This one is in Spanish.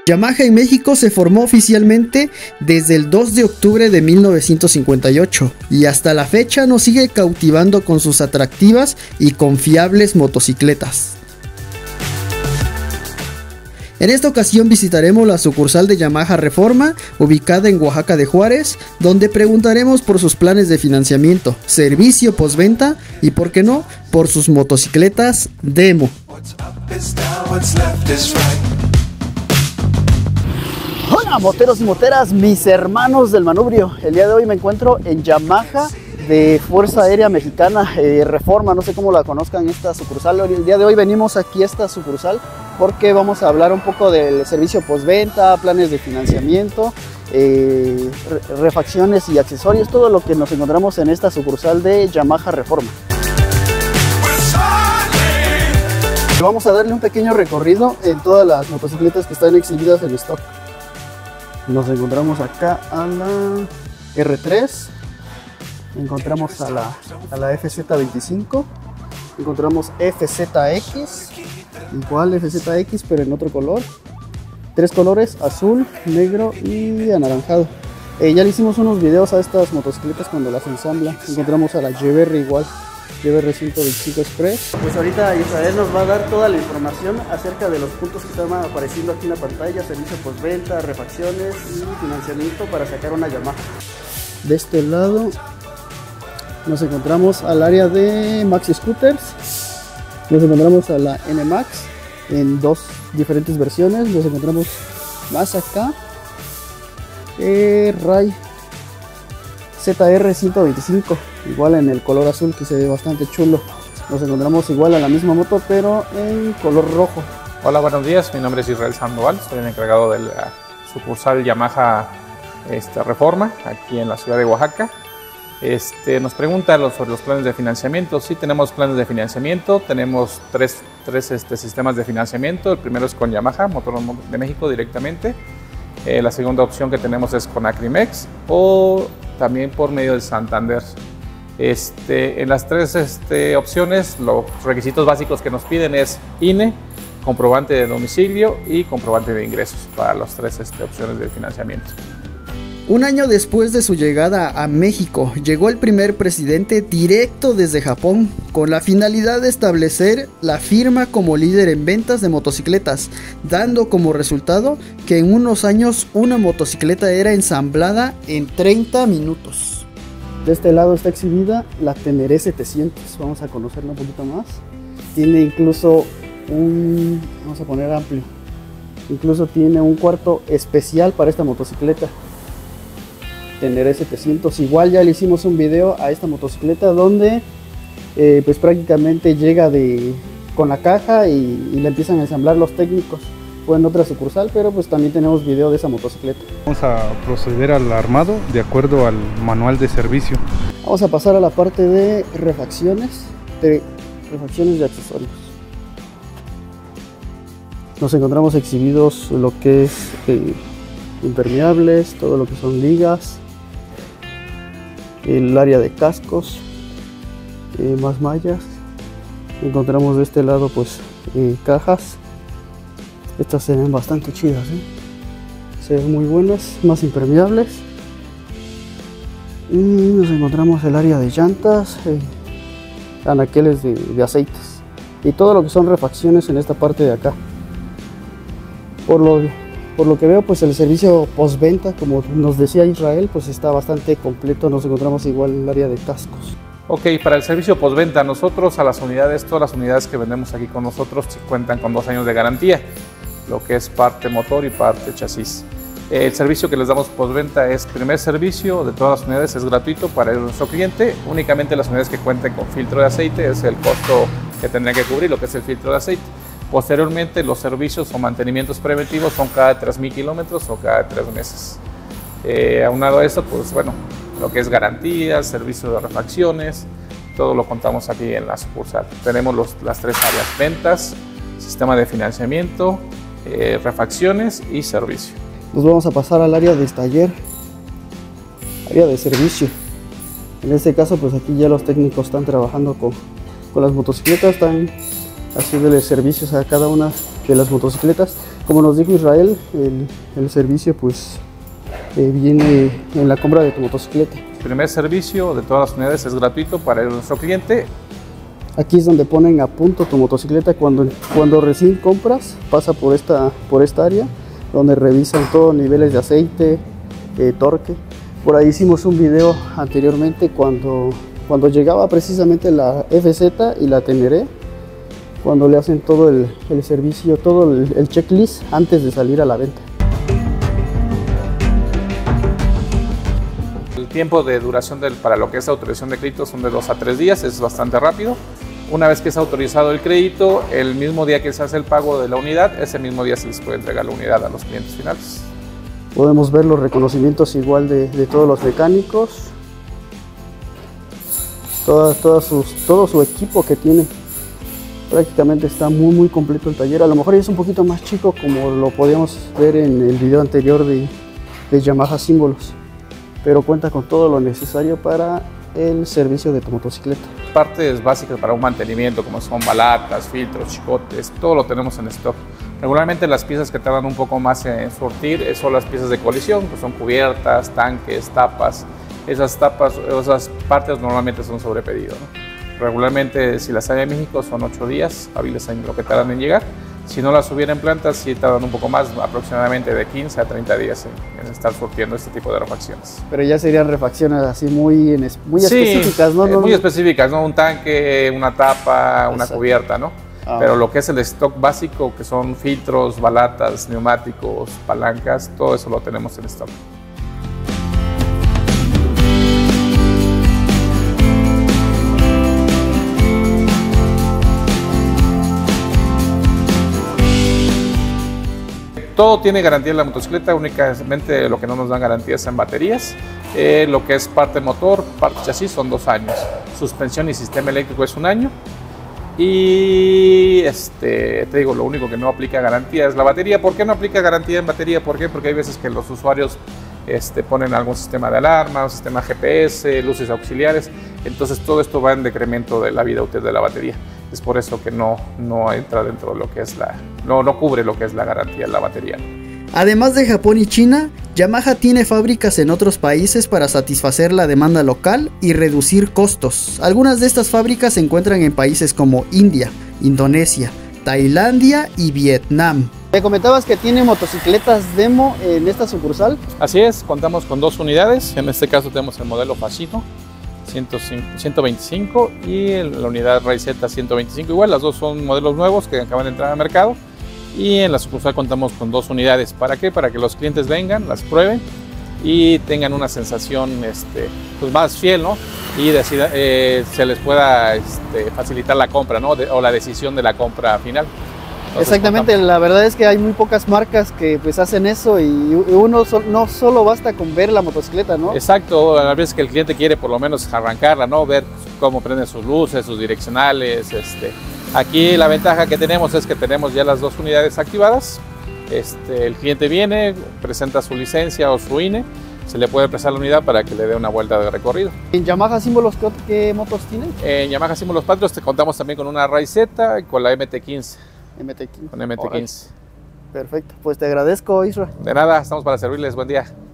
Yamaha en México se formó oficialmente desde el 2 de octubre de 1958 y hasta la fecha nos sigue cautivando con sus atractivas y confiables motocicletas. En esta ocasión visitaremos la sucursal de Yamaha Reforma, ubicada en Oaxaca de Juárez, donde preguntaremos por sus planes de financiamiento, servicio postventa y, por qué no, por sus motocicletas demo. Hola moteros y moteras, mis hermanos del manubrio. El día de hoy me encuentro en Yamaha de Fuerza Aérea Mexicana, Reforma, no sé cómo la conozcan esta sucursal. El día de hoy venimos aquí a esta sucursal porque vamos a hablar un poco del servicio postventa, planes de financiamiento, refacciones y accesorios, todo lo que nos encontramos en esta sucursal de Yamaha Reforma. Vamos a darle un pequeño recorrido en todas las motocicletas que están exhibidas en stock. Nos encontramos acá a la R3, encontramos a la FZ25, encontramos FZX, igual FZX pero en otro color, tres colores, azul, negro y anaranjado. Ya le hicimos unos videos a estas motocicletas cuando las ensambla. Encontramos a la GBR igual, GBR 125 Express. Pues ahorita Israel nos va a dar toda la información acerca de los puntos que están apareciendo aquí en la pantalla: servicio postventa, refacciones y financiamiento para sacar una Yamaha. De este lado nos encontramos al área de Maxi Scooters, nos encontramos a la NMAX en dos diferentes versiones, nos encontramos más acá Ray ZR 125, igual en el color azul, que se ve bastante chulo. Nos encontramos igual a la misma moto pero en color rojo. Hola, buenos días, mi nombre es Israel Sandoval, soy el encargado de la sucursal Yamaha Reforma aquí en la ciudad de Oaxaca. Nos pregunta sobre los planes de financiamiento. Sí, tenemos planes de financiamiento, tenemos tres sistemas de financiamiento. El primero es con Yamaha, Motor de México directamente. La segunda opción que tenemos es con Acrimex o también por medio de Santander. En las tres opciones, los requisitos básicos que nos piden es INE, comprobante de domicilio y comprobante de ingresos para las tres opciones de financiamiento. Un año después de su llegada a México, llegó el primer presidente directo desde Japón, con la finalidad de establecer la firma como líder en ventas de motocicletas, dando como resultado que en unos años una motocicleta era ensamblada en 30 minutos. De este lado está exhibida la Teneré 700, vamos a conocerla un poquito más. Tiene incluso vamos a poner amplio, incluso tiene un cuarto especial para esta motocicleta. Teneré 700, igual ya le hicimos un video a esta motocicleta donde pues prácticamente llega con la caja y la empiezan a ensamblar los técnicos. Fue en otra sucursal, pero pues también tenemos video de esa motocicleta. Vamos a proceder al armado de acuerdo al manual de servicio. Vamos a pasar a la parte de refacciones de accesorios. Nos encontramos exhibidos lo que es impermeables, todo lo que son ligas, el área de cascos, más mallas. Encontramos de este lado pues cajas. Estas se ven bastante chidas, se ven muy buenas, más impermeables. Y nos encontramos el área de llantas, anaqueles de aceites y todo lo que son refacciones en esta parte de acá. Por lo que veo, pues el servicio postventa, como nos decía Israel, pues está bastante completo. Nos encontramos igual en el área de cascos. Ok, para el servicio postventa, nosotros a las unidades, todas las unidades que vendemos aquí con nosotros cuentan con 2 años de garantía, lo que es parte motor y parte chasis. El servicio que les damos postventa es primer servicio de todas las unidades, es gratuito para nuestro cliente. Únicamente las unidades que cuenten con filtro de aceite es el costo que tendrían que cubrir, lo que es el filtro de aceite. Posteriormente, los servicios o mantenimientos preventivos son cada 3,000 kilómetros o cada 3 meses. Aunado a eso, pues bueno, lo que es garantías, servicio de refacciones, todo lo contamos aquí en la sucursal. Tenemos las 3 áreas: ventas, sistema de financiamiento, refacciones y servicio. Nos vamos a pasar al área de taller, área de servicio. En este caso, pues aquí ya los técnicos están trabajando con las motocicletas, están haciéndole servicios a cada una de las motocicletas. Como nos dijo Israel, el servicio pues viene en la compra de tu motocicleta. El primer servicio de todas las unidades es gratuito para nuestro cliente. Aquí es donde ponen a punto tu motocicleta cuando recién compras, pasa por esta área donde revisan todos niveles de aceite, torque. Por ahí hicimos un video anteriormente cuando llegaba precisamente la FZ y la Teneré, cuando le hacen todo el servicio, todo el checklist antes de salir a la venta. El tiempo de duración para lo que es autorización de crédito son de 2 a 3 días, es bastante rápido. Una vez que es autorizado el crédito, el mismo día que se hace el pago de la unidad, ese mismo día se les puede entregar la unidad a los clientes finales. Podemos ver los reconocimientos igual de todos los mecánicos, todo su equipo que tiene. Prácticamente está muy completo el taller. A lo mejor es un poquito más chico, como lo podíamos ver en el video anterior de Yamaha Símbolos, pero cuenta con todo lo necesario para el servicio de tu motocicleta. Partes básicas para un mantenimiento, como son balatas, filtros, chicotes, todo lo tenemos en stock. Regularmente las piezas que tardan un poco más en surtir son las piezas de colisión, que son cubiertas, tanques, tapas. Esas partes normalmente son sobre pedido, ¿no? Regularmente, si las hay en México, son 8 días hábiles en lo que tardan en llegar. Si no las hubiera en planta, sí tardan un poco más, aproximadamente de 15 a 30 días en estar surtiendo este tipo de refacciones. Pero ya serían refacciones así muy específicas, ¿no? Muy específicas, ¿no? Un tanque, una tapa, una cubierta, ¿no? Pero lo que es el stock básico, que son filtros, balatas, neumáticos, palancas, todo eso lo tenemos en stock. Todo tiene garantía en la motocicleta, únicamente lo que no nos dan garantía es en baterías. Lo que es parte motor, parte chasis son 2 años. Suspensión y sistema eléctrico es 1 año. Y te digo, lo único que no aplica garantía es la batería. ¿Por qué no aplica garantía en batería? ¿Por qué? Porque hay veces que los usuarios ponen algún sistema de alarma, un sistema GPS, luces auxiliares. Entonces todo esto va en decremento de la vida útil de la batería. Es por eso que no entra dentro de lo que es no cubre lo que es la garantía de la batería. Además de Japón y China, Yamaha tiene fábricas en otros países para satisfacer la demanda local y reducir costos. Algunas de estas fábricas se encuentran en países como India, Indonesia, Tailandia y Vietnam. Me comentabas que tiene motocicletas demo en esta sucursal. Así es, contamos con 2 unidades. En este caso tenemos el modelo Facino 125 y la unidad RaiZ 125. Igual, las dos son modelos nuevos que acaban de entrar al mercado. Y en la sucursal contamos con 2 unidades. ¿Para qué? Para que los clientes vengan, las prueben y tengan una sensación pues más fiel, ¿no? Y se les pueda facilitar la compra, ¿no? O la decisión de la compra final. Entonces, exactamente, la verdad es que hay muy pocas marcas que pues hacen eso y uno no solo basta con ver la motocicleta, ¿no? Exacto, a veces que el cliente quiere por lo menos arrancarla, ¿no? Ver cómo prenden sus luces, sus direccionales. Aquí la ventaja que tenemos es que tenemos ya las 2 unidades activadas. El cliente viene, presenta su licencia o su INE, se le puede prestar la unidad para que le dé una vuelta de recorrido. ¿En Yamaha Símbolos qué motos tienen? En Yamaha Símbolos Patrios contamos también con una RaiZ y con la MT-15. MT-15. Con MT-15. Perfecto, pues te agradezco, Isra. De nada, estamos para servirles, buen día.